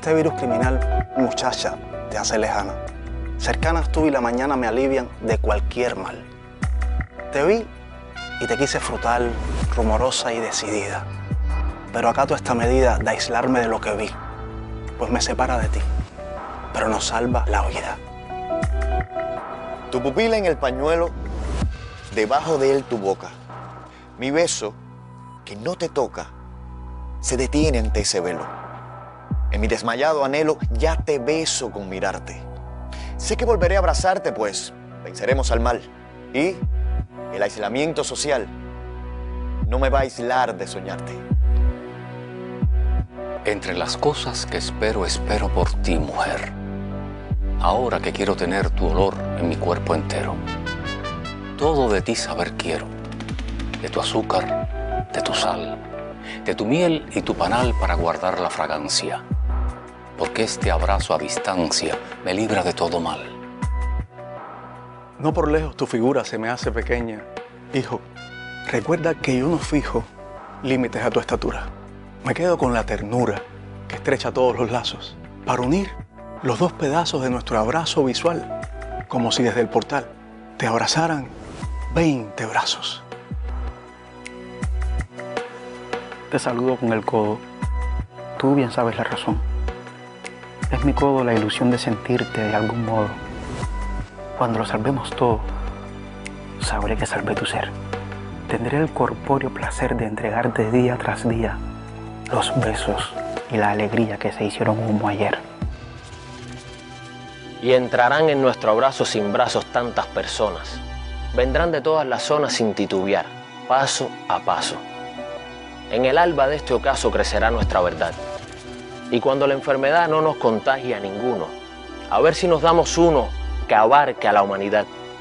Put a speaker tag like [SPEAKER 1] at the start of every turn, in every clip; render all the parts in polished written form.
[SPEAKER 1] este virus criminal, muchacha, te hace lejana. Cercanas tú y la mañana me alivian de cualquier mal. Te vi y te quise frutal, rumorosa y decidida. Pero acato esta medida de aislarme de lo que vi, pues me separa de ti, pero nos salva la huida.
[SPEAKER 2] Tu pupila en el pañuelo, debajo de él tu boca. Mi beso, que no te toca, se detiene ante ese velo. En mi desmayado anhelo ya te beso con mirarte. Sé que volveré a abrazarte, pues venceremos al mal. Y el aislamiento social no me va a aislar de soñarte.
[SPEAKER 3] Entre las cosas que espero por ti, mujer. Ahora que quiero tener tu olor en mi cuerpo entero. Todo de ti saber quiero. De tu azúcar, de tu sal, de tu miel y tu panal para guardar la fragancia. Porque este abrazo a distancia me libra de todo mal.
[SPEAKER 1] No por lejos tu figura se me hace pequeña. Hijo, recuerda que yo no fijo límites a tu estatura. Me quedo con la ternura que estrecha todos los lazos para unir los dos pedazos de nuestro abrazo visual, como si desde el portal te abrazaran 20 brazos.
[SPEAKER 4] Te saludo con el codo. Tú bien sabes la razón. Es mi codo la ilusión de sentirte de algún modo. Cuando lo salvemos todo, sabré que salvé tu ser. Tendré el corpóreo placer de entregarte día tras día los besos y la alegría que se hicieron humo ayer.
[SPEAKER 5] Y entrarán en nuestro abrazo sin brazos tantas personas. Vendrán de todas las zonas sin titubear, paso a paso. En el alba de este ocaso crecerá nuestra verdad. Y cuando la enfermedad no nos contagie a ninguno, a ver si nos damos uno que abarque a la humanidad.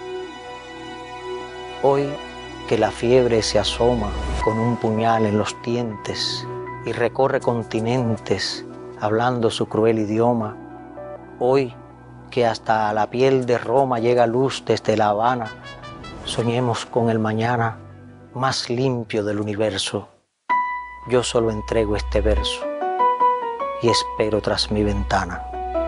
[SPEAKER 6] Hoy que la fiebre se asoma con un puñal en los dientes y recorre continentes hablando su cruel idioma. Hoy que hasta a la piel de Roma llega luz desde La Habana, soñemos con el mañana más limpio del universo. Yo solo entrego este verso y espero tras mi ventana.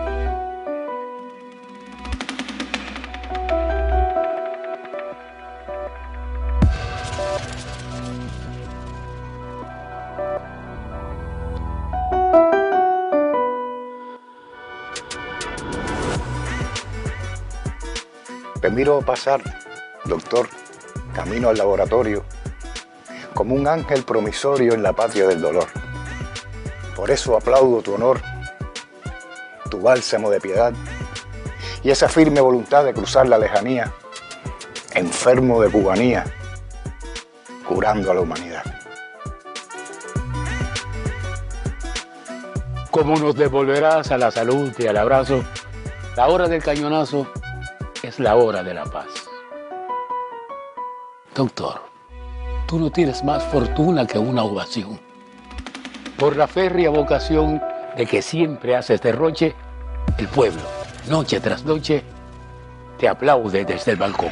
[SPEAKER 7] Te miro pasar, doctor, camino al laboratorio, como un ángel promisorio en la patria del dolor. Por eso aplaudo tu honor, tu bálsamo de piedad y esa firme voluntad de cruzar la lejanía, enfermo de cubanía, curando a la humanidad.
[SPEAKER 8] ¿Cómo nos devolverás a la salud y al abrazo? La hora del cañonazo es la hora de la paz. Doctor, tú no tienes más fortuna que una ovación. Por la férrea vocación de que siempre haces derroche, el pueblo, noche tras noche, te aplaude desde el balcón.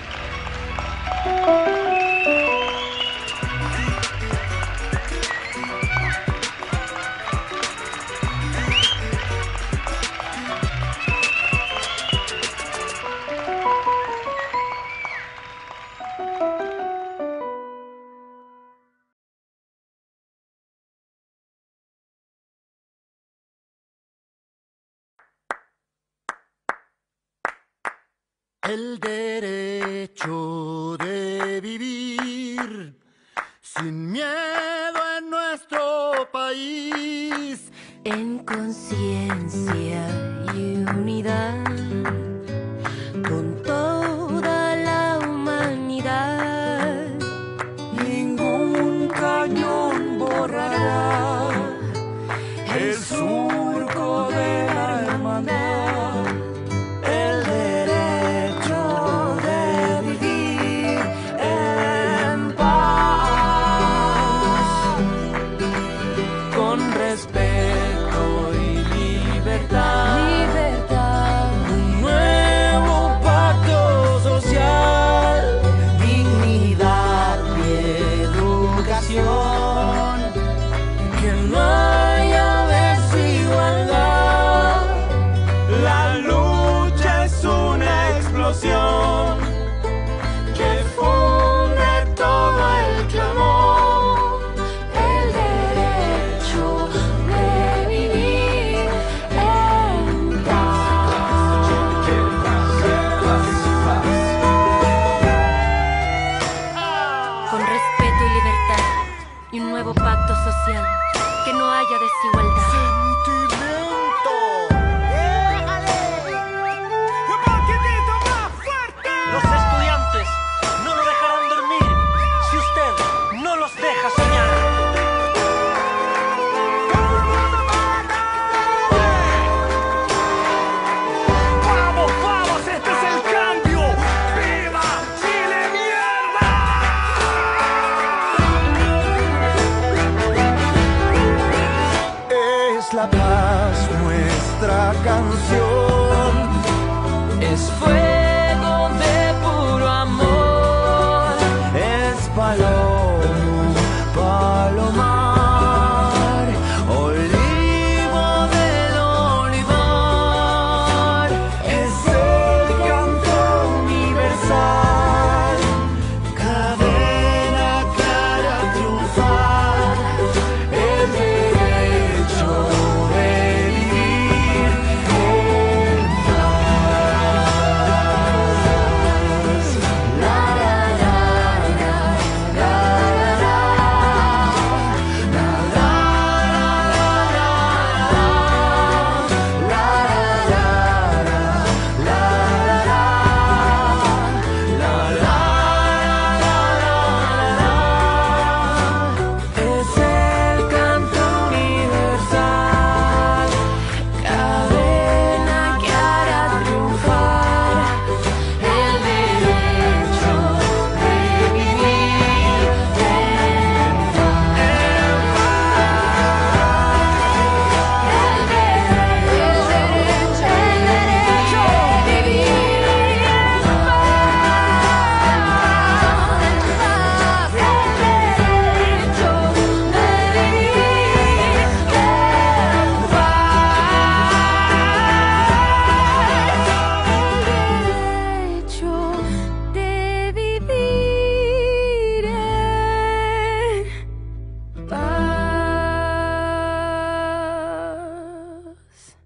[SPEAKER 9] El derecho de vivir sin miedo en nuestro país,
[SPEAKER 10] en conciencia y unidad, con toda la humanidad.
[SPEAKER 9] Ningún cañón borrará el surco de la hermandad.
[SPEAKER 10] Libertad, un nuevo
[SPEAKER 9] la paz, nuestra canción es fuego de puro amor, es palomo, palomar, olivo del olivar, es el canto universal, cadena clara triunfar, el derecho de vivir en paz. La la la la la la la la es el canto universal, cadena que hará triunfar el derecho de vivir en paz. El derecho de vivir en paz. El derecho de vivir en paz.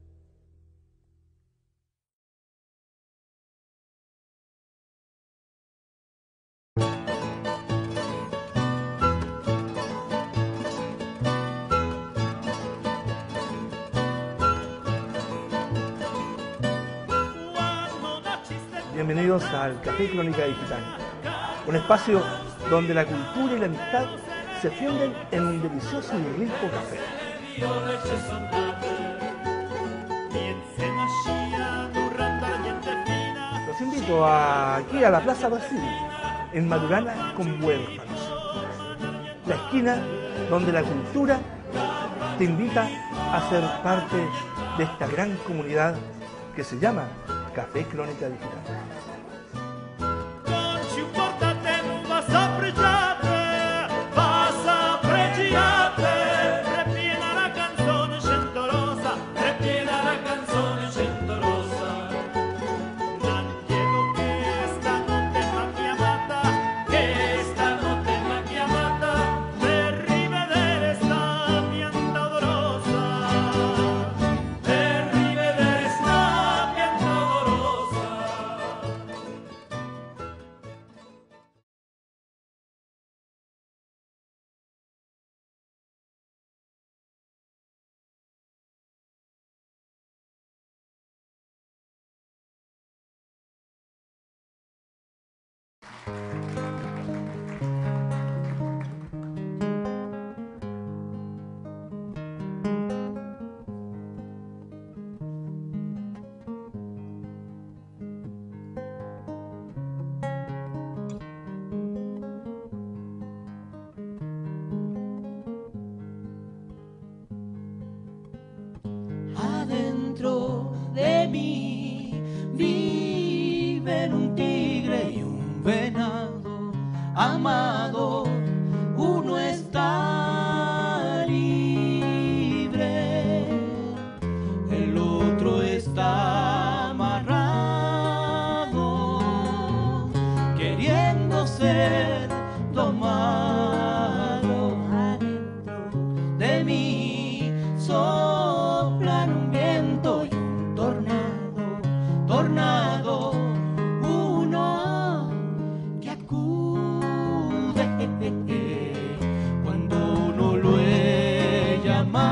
[SPEAKER 11] Bienvenidos al Café Crónica Digital, un espacio donde la cultura y la amistad se funden en un delicioso y rico café. Los invito aquí a la Plaza Brasil, en Madurana con Huérfanos, la esquina donde la cultura te invita a ser parte de esta gran comunidad que se llama Café Crónica Digital.
[SPEAKER 9] Adentro de mí viven un tigre y un venado amado, uno está libre, el otro está amarrado, queriendo ser domado. Adentro de mí soplan un viento y un tornado, tornado, uno que acude cuando no lo he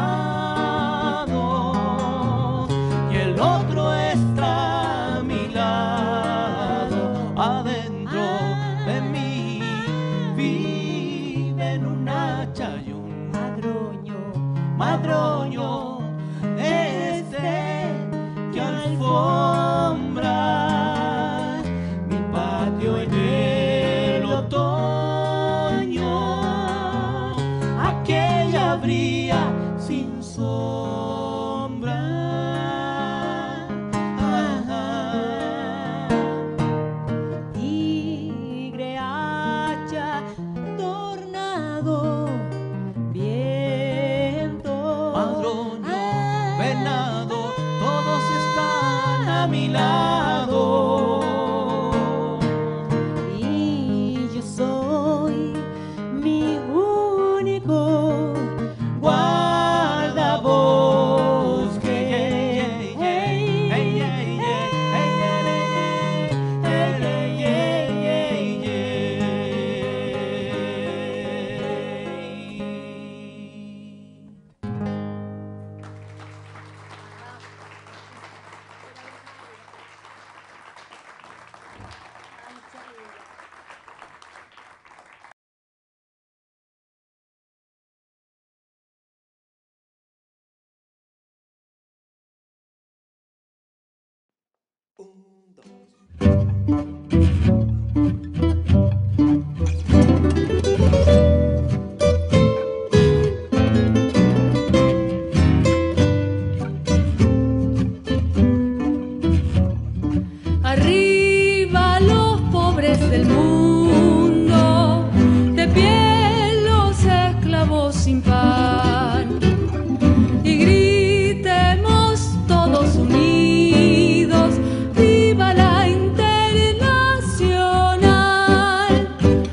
[SPEAKER 9] llamado, y el otro está a mi lado. Adentro de mí viven un hacha y un madroño, este que alfombra mi patio en el otoño, aquella brilla sin sol.
[SPEAKER 12] Arriba los pobres del mundo, de pie los esclavos sin pan, y gritemos todos unidos, viva la internacional.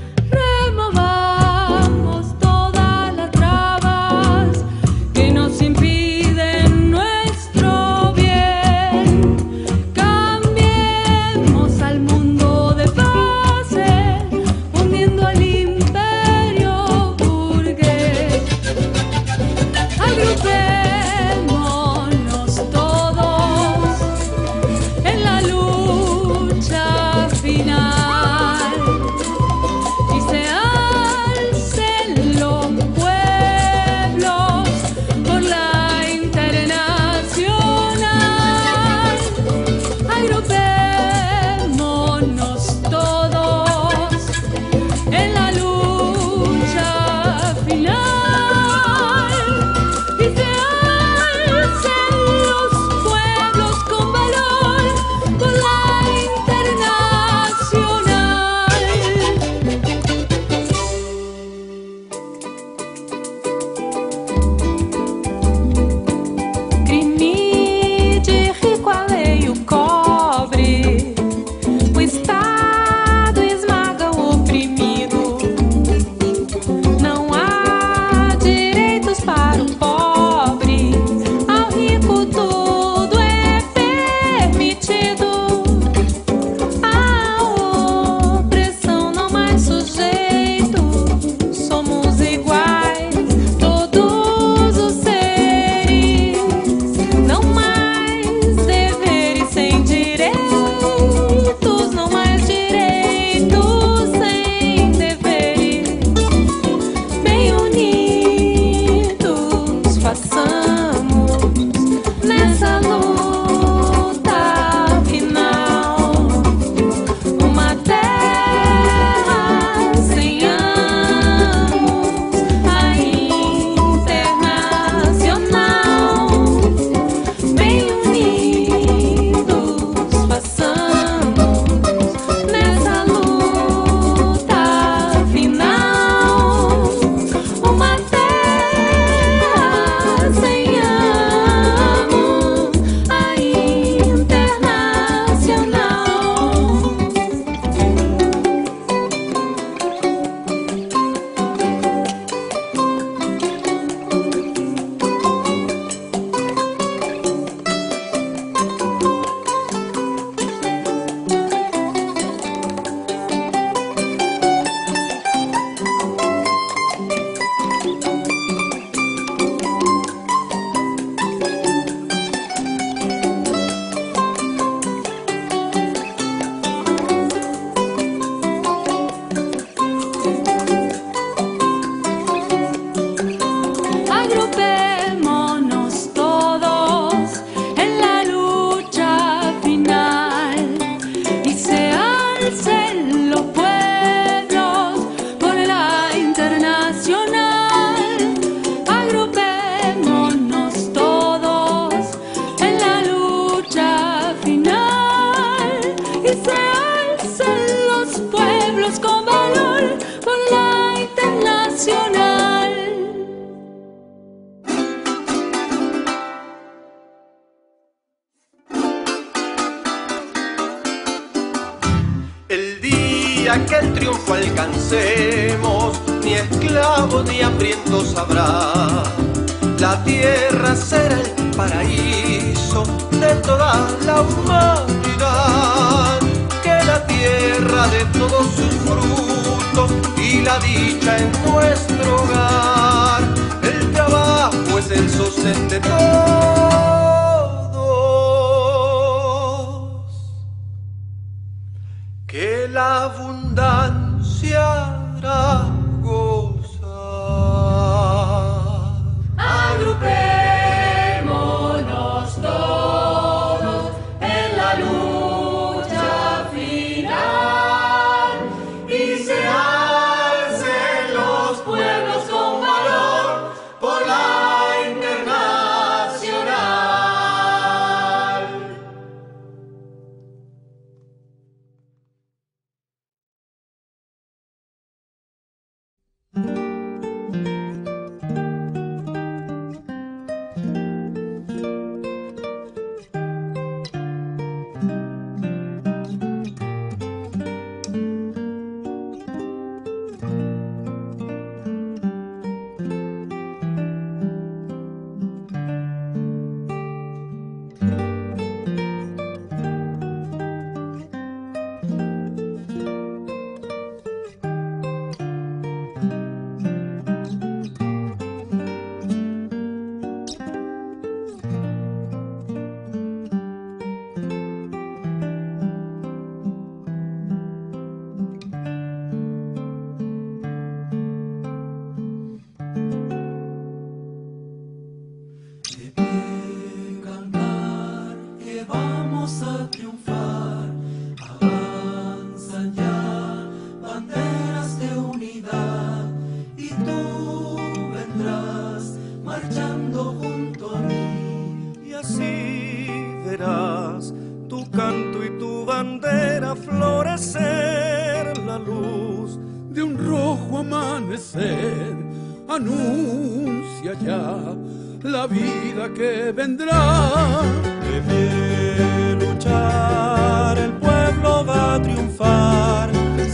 [SPEAKER 12] Removamos todas las trabas que nos impiden nuestro bien. Cambiemos al mundo de base, hundiendo al imperio burgués. Agrupémonos todos en la lucha final y se alcen los pueblos por la internacional. Agrupémonos todos en la lucha final y se alcen los pueblos con valor por la internacional. Crime de rico a lei o cobre, o Estado esmaga o oprimido. Não há direitos para o pobre, ao rico tudo é permitido. A opressão não mais sujeito, somos iguais, todos os seres. Não mais deveres sem direitos, não mais direitos sem deveres. Bem unidos façamos nessa luta final uma terra sem amos, a internacional. Bem unidos façamos nessa luta final uma terra sem amos, a internacional. Agrupémonos todos en la lucha final y se alcen los pueblos por la internacional. Agrupémonos todos en la lucha final y se alcen los pueblos con valor por la internacional.
[SPEAKER 13] El día que el triunfo alcancemos, ni esclavos ni hambrientos habrá. La tierra será el paraíso de toda la humanidad. Que la tierra de todos sus frutos y la dicha en nuestro hogar. El trabajo es el sostén de todos. Que de la abundancia hará gozar.
[SPEAKER 12] Agrupémonos todos en la lucha final y se alcen los pueblos con valor por la internacional.
[SPEAKER 9] Vamos a triunfar, avanzan ya banderas de unidad y tú vendrás marchando junto a mí
[SPEAKER 14] y así verás tu canto y tu bandera florecer, la luz
[SPEAKER 8] de un rojo amanecer anuncia ya la vida que vendrá.
[SPEAKER 14] De pie luchar, el pueblo va a triunfar,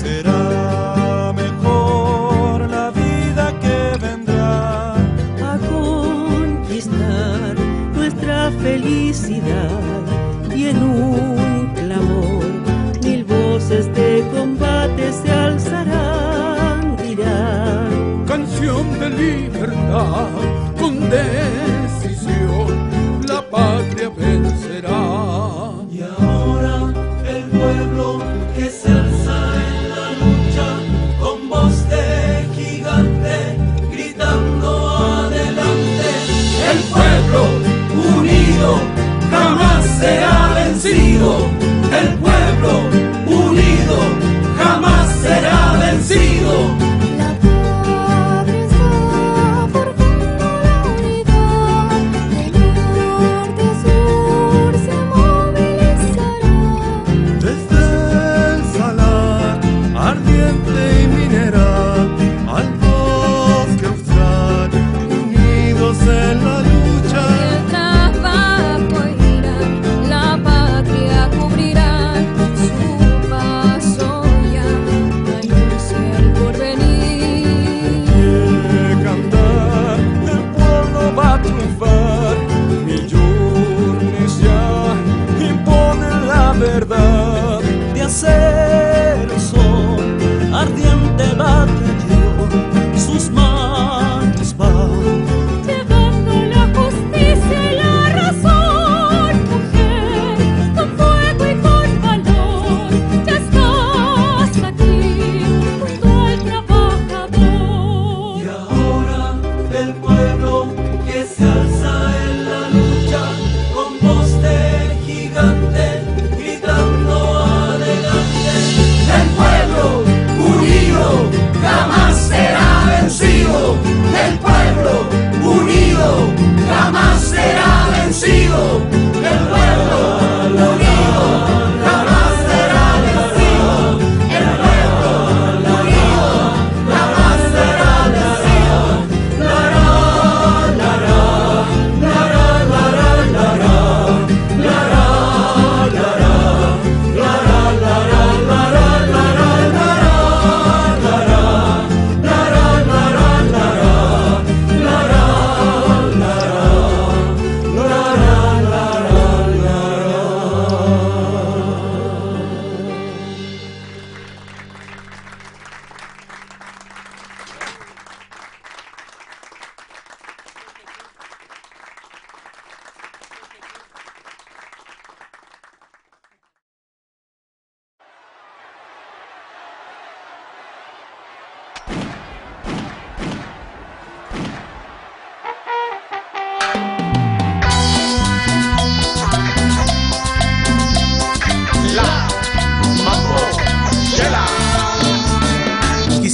[SPEAKER 14] será mejor la vida que vendrá.
[SPEAKER 15] A conquistar nuestra felicidad y en un clamor mil voces de combate se alzarán, dirán:
[SPEAKER 8] canción de libertad, con decisión la patria vencerá.
[SPEAKER 9] Y ahora el pueblo que se alza en la lucha con voz de gigante gritando adelante. El pueblo unido jamás será vencido. El pueblo unido jamás será vencido.
[SPEAKER 14] De acero son ardientes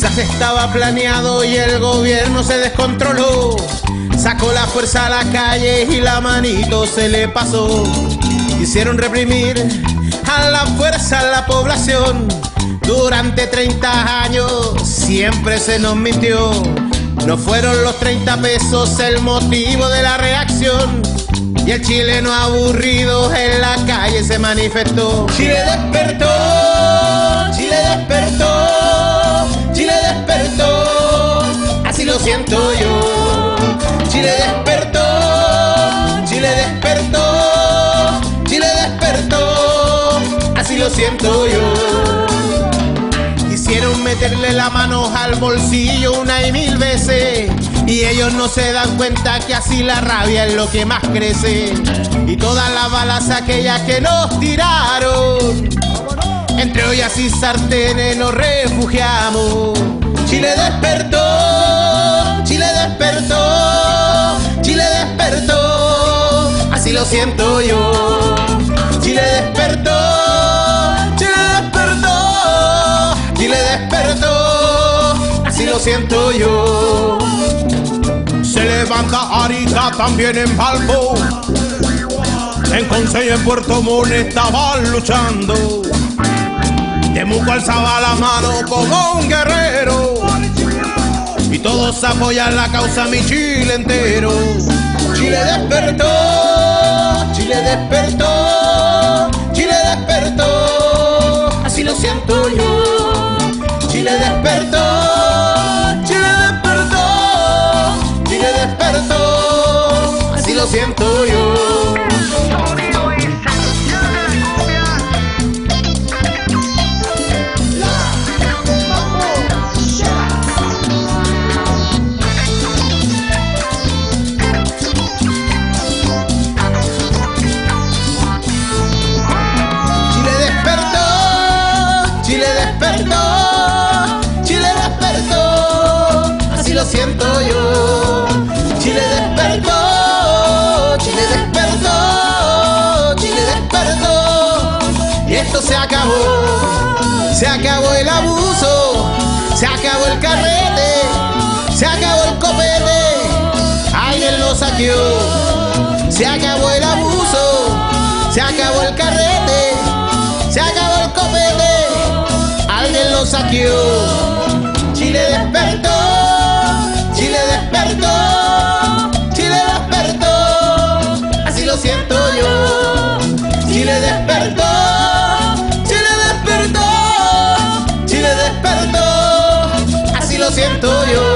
[SPEAKER 16] Quizás estaba planeado y el gobierno se descontroló. Sacó la fuerza a la calle y la manito se le pasó. Quisieron reprimir a la fuerza a la población. Durante 30 años siempre se nos mintió. No fueron los 30 pesos el motivo de la reacción. Y el chileno aburrido en la calle se manifestó. Chile despertó, Chile despertó, Chile despertó, así lo siento yo. Chile despertó, Chile despertó, Chile despertó, así lo siento yo. Quisieron meterle la mano al bolsillo una y mil veces, y ellos no se dan cuenta que así la rabia es lo que más crece. Y todas las balas aquellas que nos tiraron, entre ollas y sartenes nos refugiamos. Chile despertó, Chile despertó, Chile despertó, así lo siento yo. Chile despertó, Chile despertó, Chile despertó, así lo siento yo. Se levanta Arica también en Valpo, en Conce y en Puerto Montt estaban luchando. Temuco alzaba la mano como un guerrero, y todos apoyan la causa, mi Chile entero. Chile despertó, Chile despertó, Chile despertó, así lo siento yo. Chile despertó, Chile despertó, Chile despertó, así lo siento yo. Lo siento yo. Chile despertó, Chile despertó, Chile despertó, y esto se acabó el abuso, se acabó el carrete, se acabó el copete, alguien lo saqueó. Se acabó el abuso, se acabó el carrete, se acabó el copete, alguien lo saqueó. Chile despertó, Chile despertó, Chile despertó, así lo siento yo. Chile despertó, Chile despertó, Chile despertó, así lo siento yo.